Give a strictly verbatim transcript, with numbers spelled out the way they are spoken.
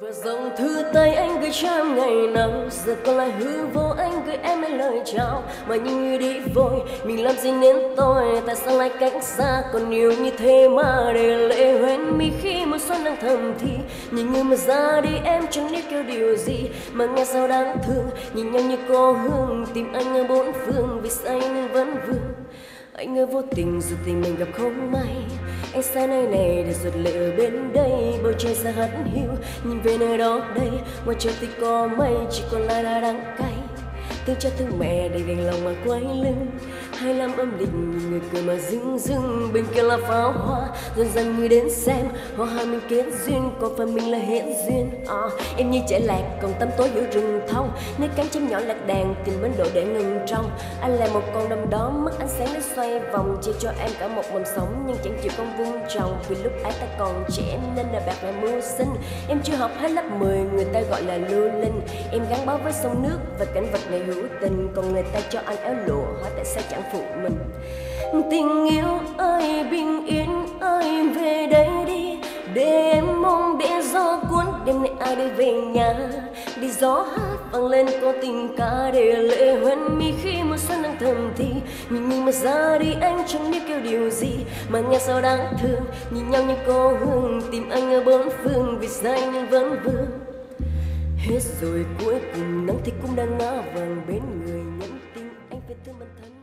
Và dòng thư tay anh gửi cho em ngày nào giờ còn lại hư vô, anh gửi em mấy lời chào mà như người đi vội. Mình làm gì nên tôi, tại sao lại cách xa, còn yêu như thế mà để lệ hoen mi khi mùa xuân đang thầm thì nhìn người mà ra đi em chẳng biết kêu điều gì mà nghe sao đáng thương. Nhìn nhau như cô hương tìm anh ở bốn phương, vì say nên vẫn vương. Anh ơi vô tình dù tình mình gặp không may, anh xa nơi này để ruột lệ ở bên đây. Bầu trời xa hắt hiu nhìn về nơi đó đây, ngoài trời thì có mây chỉ còn lại là đắng cay. Thương cha thương mẹ để gánh lòng mà quay lưng, hai năm âm lịch nhìn người cười mà dưng dưng. Bên kia là pháo hoa dần dần người đến xem, hoa hai mình kết duyên còn phần mình là hết duyên. À, em như trẻ lạc còn tâm tối giữa rừng thông, nơi cánh chim nhỏ lạc đàn tìm bến đỗ để ngừng trong. Anh là một con đom đóm mắt ánh sáng để xoay vòng, chia cho em cả một mầm sống nhưng chẳng chịu con vung trồng. Vì lúc ấy ta còn trẻ nên là bạc là mưu sinh, em chưa học hết lớp mười người ta gọi là lưu linh. Em gắn bó với sông nước và cảnh vật này hữu tình, còn người ta cho anh áo lụa hỏi tại sao chẳng phụ mình. Tình yêu ơi bình yên ơi về đây đi, để em mong để gió cuốn đêm nay ai đi về nhà. Đi gió hát vang lên có tình ca để lệ hoen mi khi mùa xuân đang thầm thì nhìn người mà ra đi anh chẳng biết kêu điều gì mà nghe sao đáng thương. Nhìn nhau như cô hương tìm anh ở bốn phương, vì say nhưng vẫn vương. Hết rồi cuối cùng nắng thì cũng đang ngã vàng bên người, nhắn tin anh phải thương bản thân.